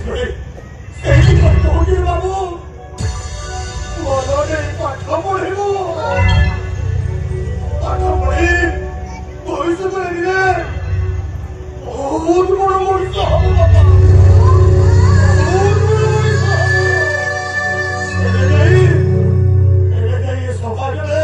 ବାବୁ ଭଲରେ ପାଠ ପଢିବୁ ପାଠ ପଢି ଭବିଷ୍ୟତରେ ବହୁତ ବଡ ମଣିଷ ହବ ବାପା ବହୁତ ବଡ ମଣିଷ ହବ ଏବେ ଯାଇ ସମାଜରେ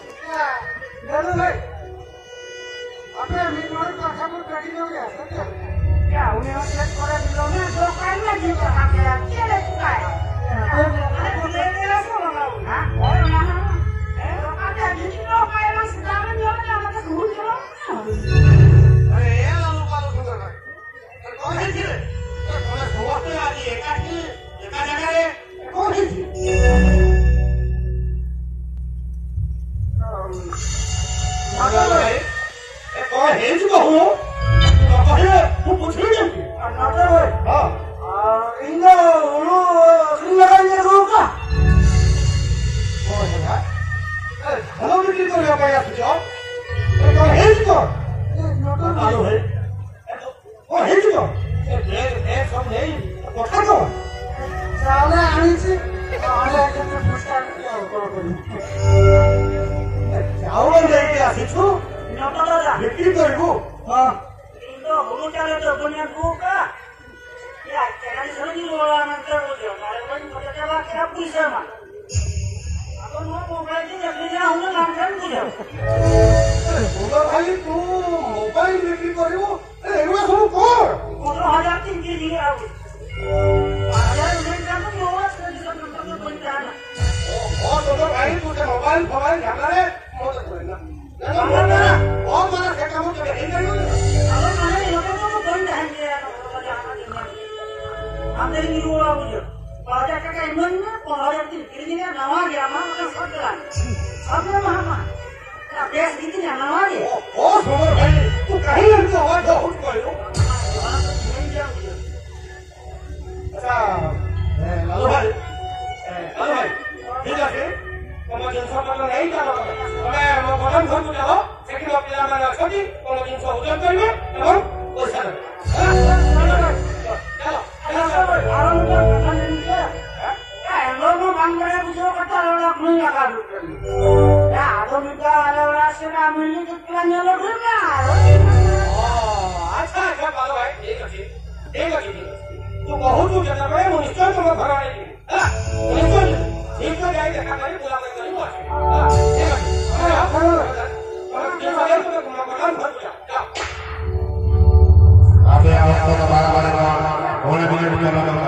Apa yang minum? Kamu tadi dong ya? udah lihat orang di sana dokannya juga pakai kele suka. Ada kele semua mau. Hah? Oh, nah. Ada di sini lo kayak masih dalam jalan sama ke guru jalan. lalu kalau dengar. Kau ini. Kalau suatu lagi kaki, kaki. Kau ini. Kau ini juga ho. Kau ini bukan ni. Anak tu. Ah. Ini lu kedengarannya suka. Oh ya. Kalau begitu ya kayak sejauh. Kau ini juga. Lalu he. Kau ini juga. Kamu ni. Kau tahu. Soalnya ini sih ada yang terpusat. Awal dari dia situ. Nyata dah. Bikin dulu. Itu bulu cara tu punya buka. Ya, jangan sering orang nanti bujuk. Kalau pun kita coba kita bisa mah. Apa mau belajar jadi orang nanti bujuk. Bukan kali tu, mobile bikin dulu. Itu semua kor. Kalau ada tinggi tinggi aku. Ada yang kamu bawa sudah sampai bencana. Oh, sudah kali tu mobile jangan le. Mau tak boleh. Mana? Oh, mana saya kamu coba ini dulu. Kalau mana yang kamu bencana dia Ambil ni dua bujuk. Kalau ada kakak mana, kalau ada tinggi ni nama dia mana macam sebelah. Sebelah mana? Nah, biasa gitu ni nama dia. Oh, sudah kali. Tu kali yang tu awak dah urus kau. Lalu hai. Tidak sih. Kalau jenis apa yang ini kalau mau makan kamu tahu, saya kira bila mana sekali kalau jenis apa yang ini, kamu usaha. Orang tu kan dia. Orang bangga bujuk kata orang punya kadu. Ya, tu juga orang sudah milik tuannya lebih Oh, अच्छा kalau hai, ठीक है. तो बहुत हो जाता है वो निश्चय तो मैं भरा नहीं है निश्चय ठीक है जाए देखा नहीं बोला मैं नहीं हुआ ठीक है अरे आप और ये सारे तो मकान भर गया अबे आप तो बारह होने भी नहीं लगा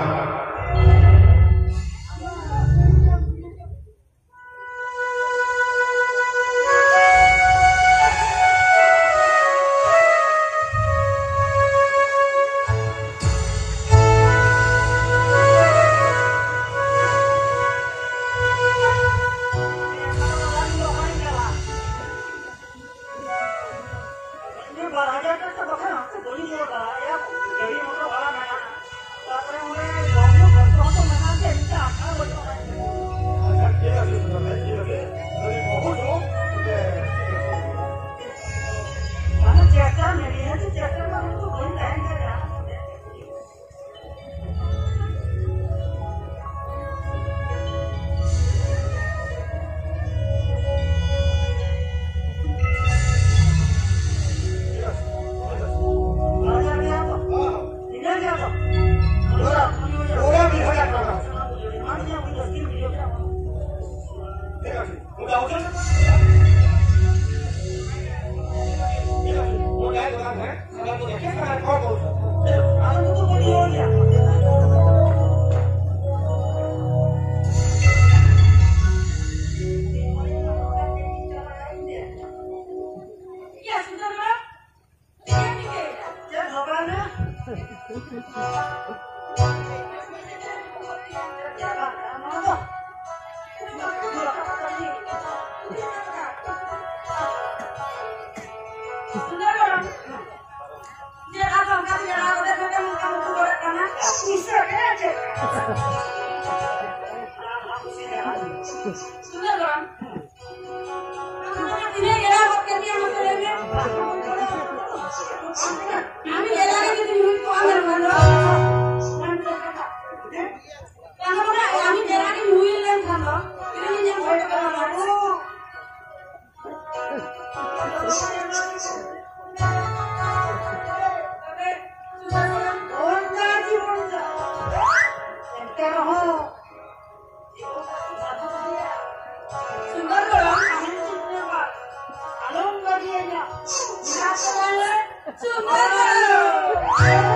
Sudah.